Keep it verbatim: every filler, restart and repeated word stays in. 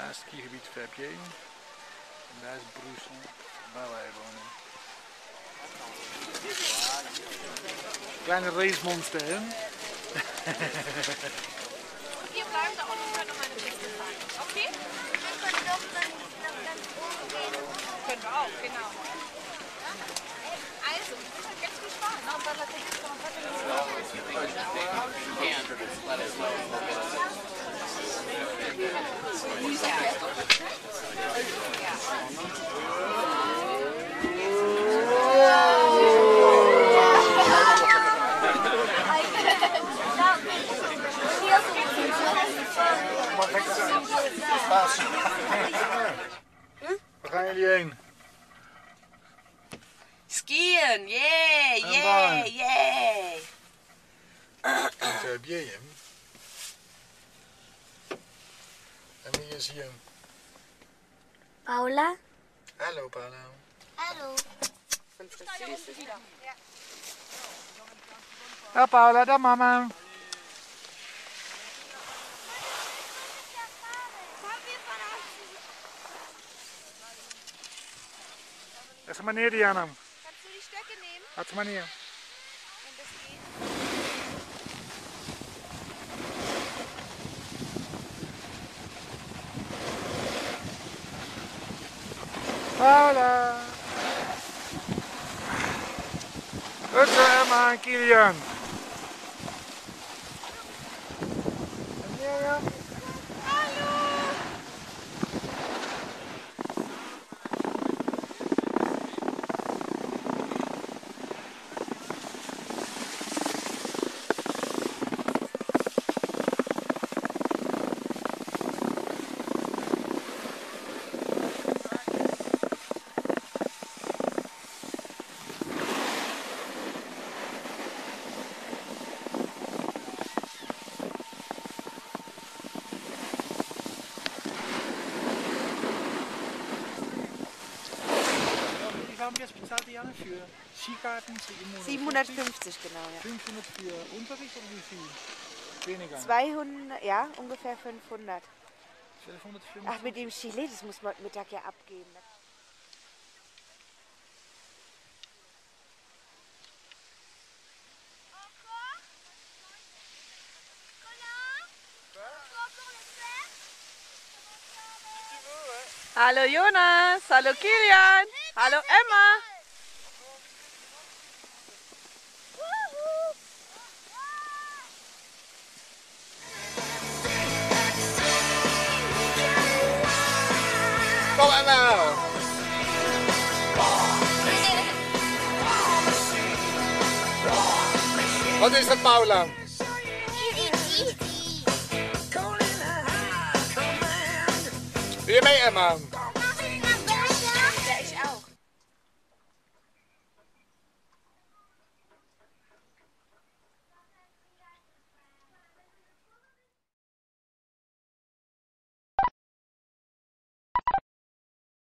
Daar is het skigebied Verbier. En daar is Brussel, waar wij wonen. Kleine racemonster, hè? Hier bleiben da unten können meine Piste fahren. Okay? Wir können doch nach ganz oben gehen. Können wir auch, genau. Also, ganz viel Spaß. Waar gaan jullie heen? Skiën, yeah, yeah, yeah. Verbier. En wie is hier? Paula? Hallo Paula. Hallo. Ja Paula, daar mama. Dat is meneer Diana. Kannst du die Stöcke nehmen? Dat is meneer. Wenn das geht. Paula. Utse, Emma en Kilian. En Mirjam. Wie haben wir jetzt bezahlt, Diana, für Skikarten? siebenhundertfünfzig genau, ja. fünfhundert für Unterricht oder wie viel? Weniger? zweihundert, ja, ungefähr fünfhundert. zwölfhundertfünfzig? Ach, mit dem Chile, das muss man heute Mittag ja abgeben. Hallo Jonas, hallo Kilian, hallo Emma. Kom Emma! Wat is dat, Paula? Doe je mee, Emma?